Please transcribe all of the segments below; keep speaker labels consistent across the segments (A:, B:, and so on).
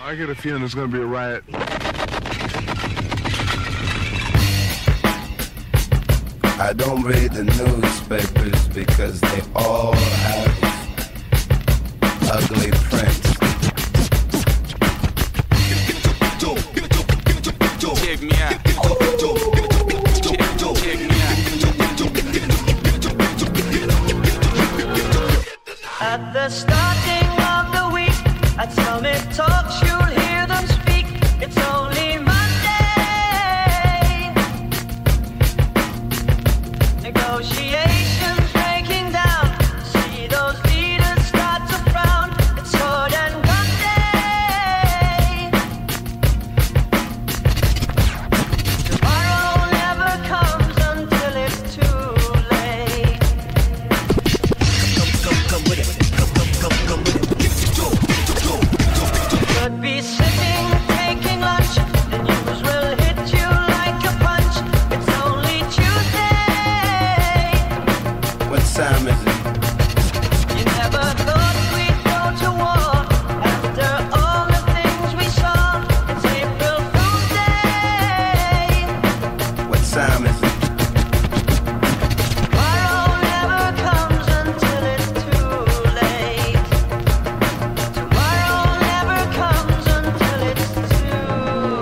A: I get a feeling there's going to be a riot.
B: I don't read the newspapers because they all have ugly prints.
C: Check me out.
D: At the starting of the week, at Summit Talks, you'll hear them speak. It's only Monday. Negotiations breaking down. See those leaders start to frown. It's sword and gun day. Tomorrow never comes until it's too late. Come with it. Come with it. Could be sitting, taking lunch. The news will hit you like a punch. It's only Tuesday.
B: What time is it?
D: You never thought we'd go to war after all the things we saw. It's April Fool's Day.
B: What time is it?
D: Tomorrow never comes until it's too late. Tomorrow never comes until it's too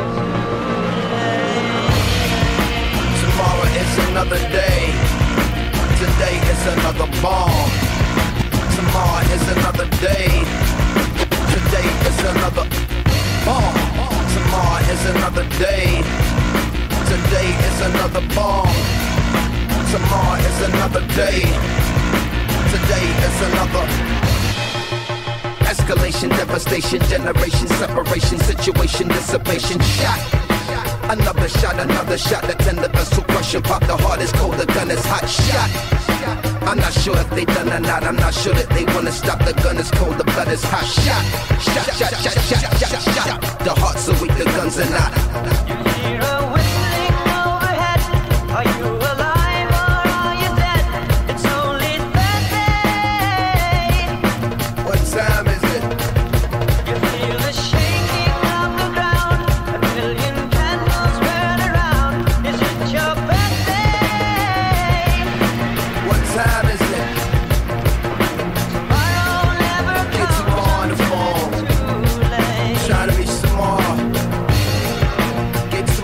D: late.
B: Tomorrow is another day. Today is another bomb. Tomorrow is another day. Today is another bomb. Tomorrow is another day. Today is another bomb. Tomorrow is another day. Today is another escalation, devastation, generation, separation, situation, dissipation, shot. Another shot, the tender vessel crushing, pop the heart is cold, the gun is hot, shot. I'm not sure if they done or not, I'm not sure that they wanna stop, the gun is cold, the blood is hot, shot. Shot, shot, shot, shot, shot, shot, shot. The hearts are weak, the guns are not.
D: You hear a whistling overhead. Are you alive or are you dead? It's only Thursday.
B: What time is it?
D: You feel the shaking of the ground. A million candles burn around. Is it your birthday?
B: What time is it?
D: Tomorrow never
B: Get tomorrow on the phone.
D: comes too late.
B: Trying to reach tomorrow. Get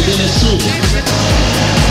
A: jedyny cud.